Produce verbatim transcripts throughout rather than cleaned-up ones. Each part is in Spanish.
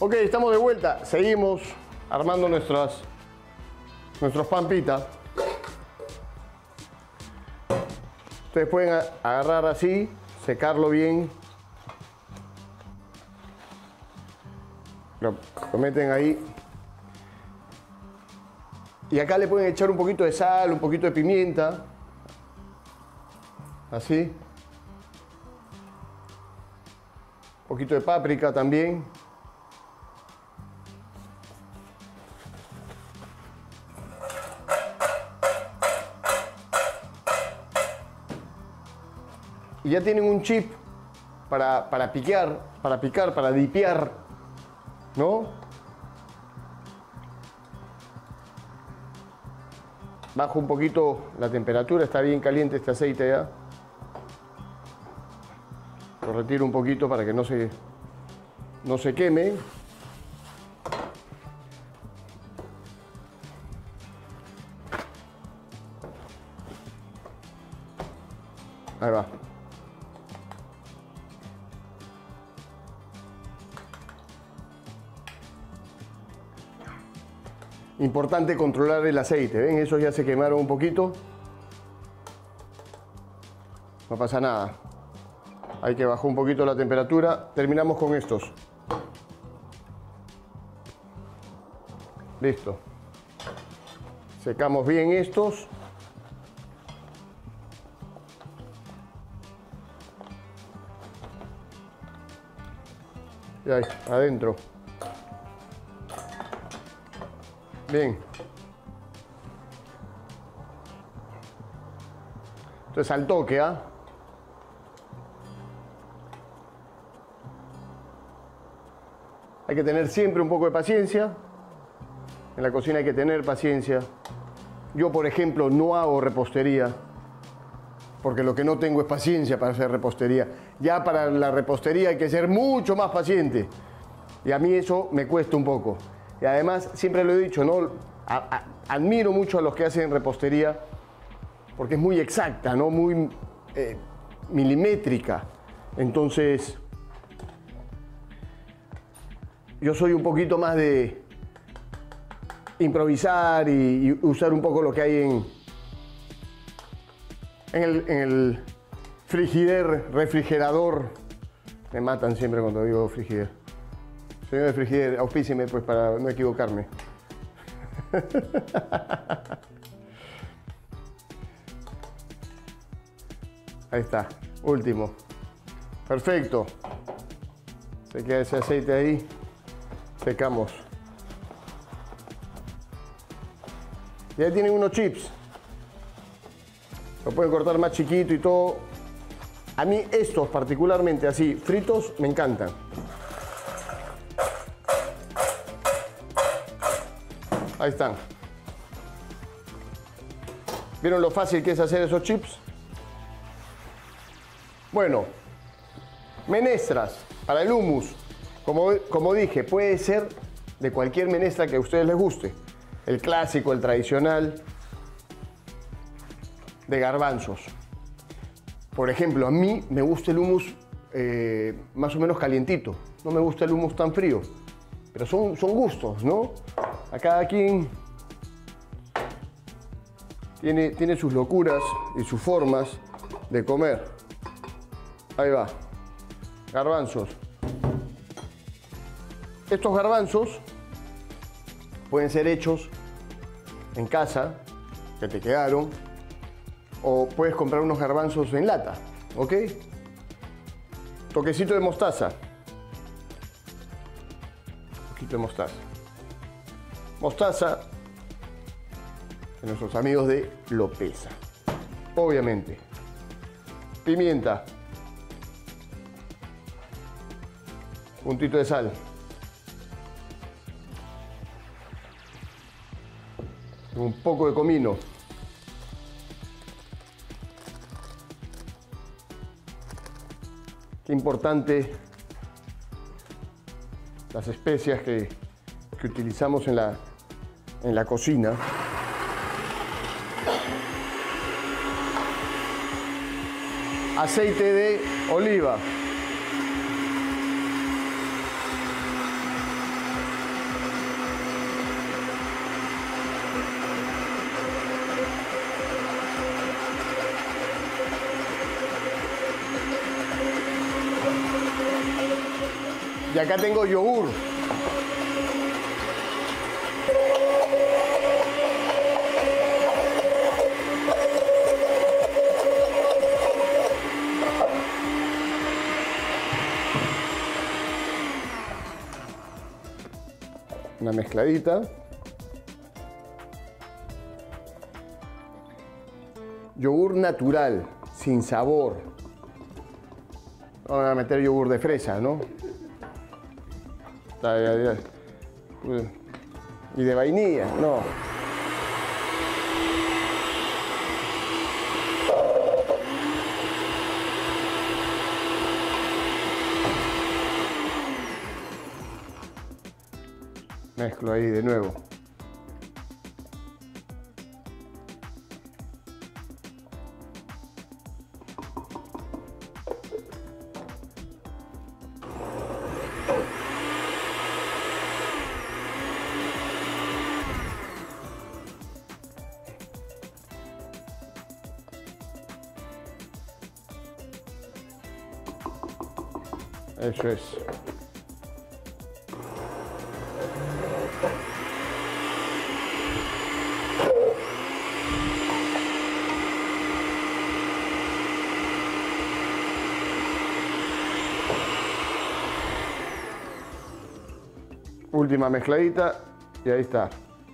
Ok, estamos de vuelta. Seguimos armando nuestras, nuestros pan pita. Ustedes pueden agarrar así, secarlo bien. Lo, lo meten ahí. Y acá le pueden echar un poquito de sal, un poquito de pimienta. Así. Un poquito de páprica también. Y ya tienen un chip para, para piquear, para picar, para dipear, ¿no? Bajo un poquito la temperatura, está bien caliente este aceite ya. Lo retiro un poquito para que no se, no se queme. Ahí va. Importante controlar el aceite, ¿ven? Esos ya se quemaron un poquito. No pasa nada. Hay que bajar un poquito la temperatura. Terminamos con estos. Listo. Secamos bien estos. Y ahí, adentro. Bien. Entonces al toque, ¿ah? Hay que tener siempre un poco de paciencia. En la cocina hay que tener paciencia. Yo, por ejemplo, no hago repostería, porque lo que no tengo es paciencia para hacer repostería. Ya para la repostería hay que ser mucho más paciente. Y a mí eso me cuesta un poco. Y además, siempre lo he dicho, ¿no? A, a, admiro mucho a los que hacen repostería porque es muy exacta, ¿no? Muy eh, milimétrica. Entonces, yo soy un poquito más de improvisar y, y usar un poco lo que hay en, en, el, en el frigider, refrigerador. Me matan siempre cuando digo frigider. Señor de frigider, auspícieme pues para no equivocarme. Ahí está, último. Perfecto. Se queda ese aceite ahí. Secamos. Ya tienen unos chips. Lo pueden cortar más chiquito y todo. A mí estos particularmente así, fritos, me encantan. Ahí están. ¿Vieron lo fácil que es hacer esos chips? Bueno, menestras para el hummus. Como, como dije, puede ser de cualquier menestra que a ustedes les guste. El clásico, el tradicional, de garbanzos. Por ejemplo, a mí me gusta el hummus eh, más o menos calientito. No me gusta el hummus tan frío. Pero son, son gustos, ¿no? A cada quien tiene, tiene sus locuras y sus formas de comer. Ahí va. Garbanzos. Estos garbanzos pueden ser hechos en casa, que te quedaron, o puedes comprar unos garbanzos en lata, ¿ok? Toquecito de mostaza. Un poquito de mostaza. Mostaza de nuestros amigos de Lopeza, obviamente. Pimienta. Puntito de sal. Un poco de comino. Qué importante las especias que, que utilizamos en la, en la cocina. Aceite de oliva. Y acá tengo yogur. Una mezcladita. Yogur natural, sin sabor. Vamos a meter yogur de fresa, ¿no? Y de vainilla, no. Mezclo ahí de nuevo. Eso es. Última mezcladita y ahí está.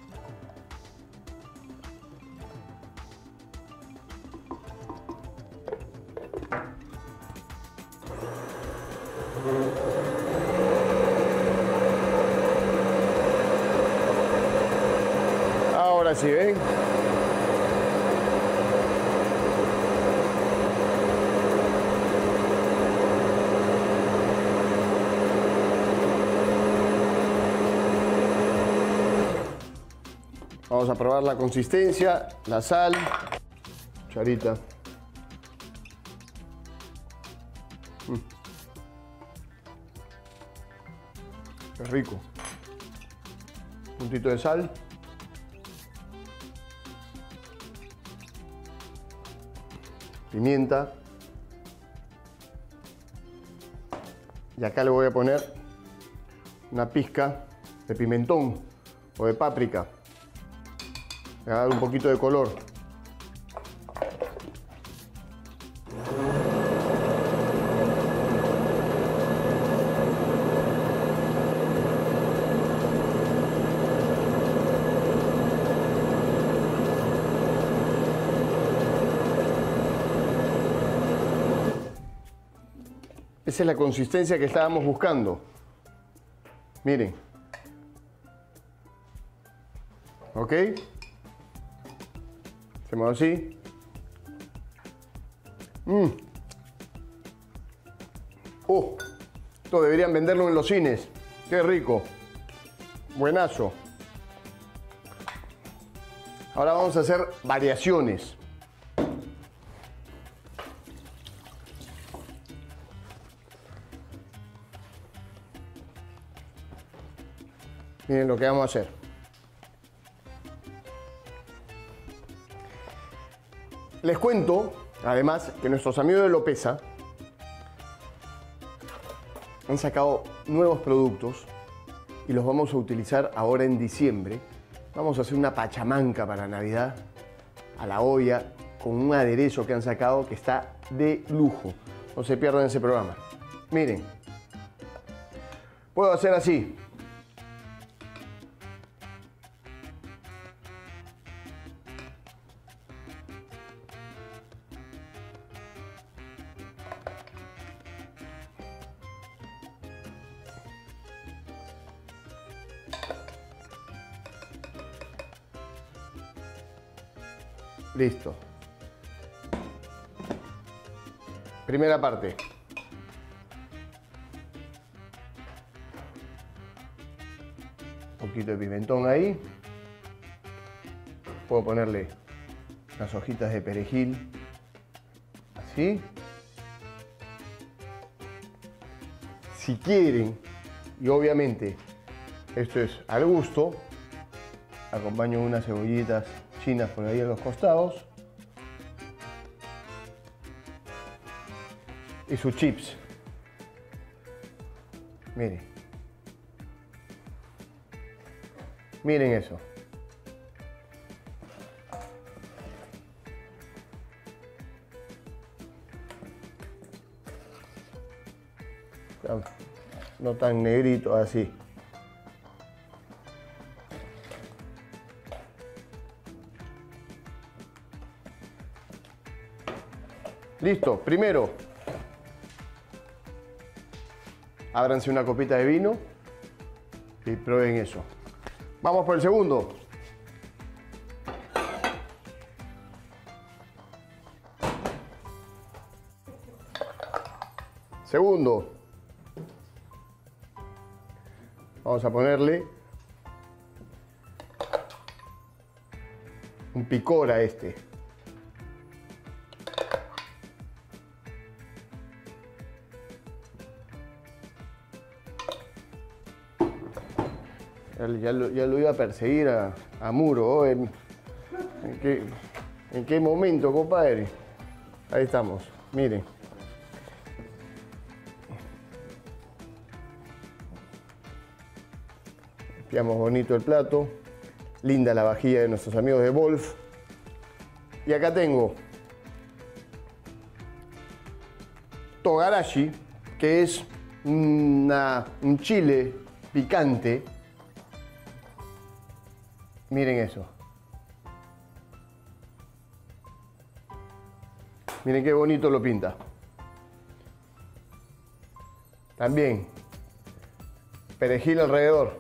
Ahora sí, ¿ven? Vamos a probar la consistencia, la sal, cucharita. Mm. Qué rico. Un puntito de sal. Pimienta. Y acá le voy a poner una pizca de pimentón o de páprica. Le va a dar un poquito de color. Esa es la consistencia que estábamos buscando. Miren. ¿Ok? Hacemos así. Mm. Oh, esto deberían venderlo en los cines. Qué rico. Buenazo. Ahora vamos a hacer variaciones. Miren lo que vamos a hacer. Les cuento, además, que nuestros amigos de Lopeza han sacado nuevos productos y los vamos a utilizar ahora en diciembre. Vamos a hacer una pachamanca para Navidad a la olla con un aderezo que han sacado que está de lujo. No se pierdan ese programa. Miren, puedo hacer así. Listo. Primera parte. Un poquito de pimentón ahí. Puedo ponerle unas hojitas de perejil. Así. Si quieren, y obviamente esto es al gusto, acompaño unas cebollitas chinas por ahí a los costados y sus chips. Miren. Miren eso. No tan negrito así. Listo, primero, ábranse una copita de vino y prueben eso. Vamos por el segundo. Segundo. Vamos a ponerle un picor a este. Ya lo, ya lo iba a perseguir a, a Muro. ¿Oh? ¿En, en, qué, ¿En qué momento, compadre? Ahí estamos, miren. Limpiamos bonito el plato. Linda la vajilla de nuestros amigos de Wolf. Y acá tengo togarashi, que es una, un chile picante. Miren eso. Miren qué bonito lo pinta. También perejil alrededor.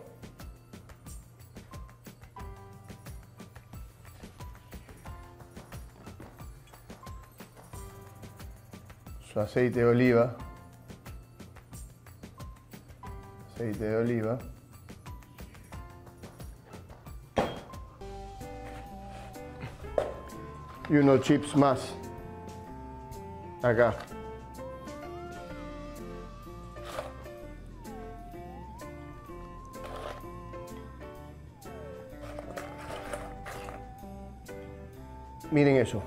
Su aceite de oliva. Aceite de oliva. Y unos chips más acá. Miren eso.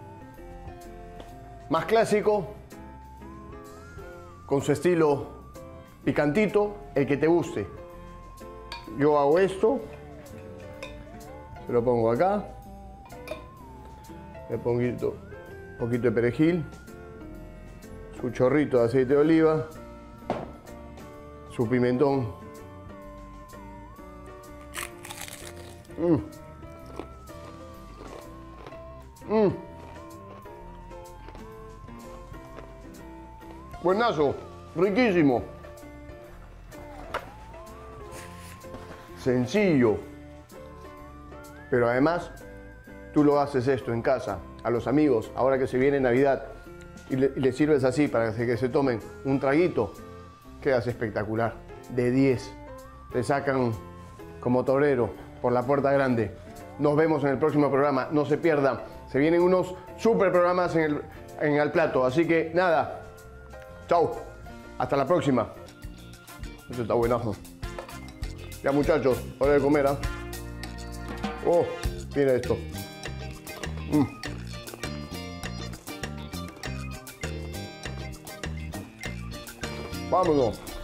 Más clásico, con su estilo picantito, el que te guste. Yo hago esto, se lo pongo acá. Le pongo un poquito de perejil, su chorrito de aceite de oliva, su pimentón. Mm. Mm. Buenazo, riquísimo. Sencillo, pero además tú lo haces esto en casa, a los amigos, ahora que se viene Navidad, y le, y le sirves así para que se tomen un traguito, quedas espectacular. De diez. Te sacan como torero por la puerta grande. Nos vemos en el próximo programa, no se pierdan. Se vienen unos super programas en el, en el plato, así que nada. Chau. Hasta la próxima. Esto está buenazo. Ya muchachos, hora de comer, ¿ah? ¿eh? Oh, mira esto. Mm. Vámonos.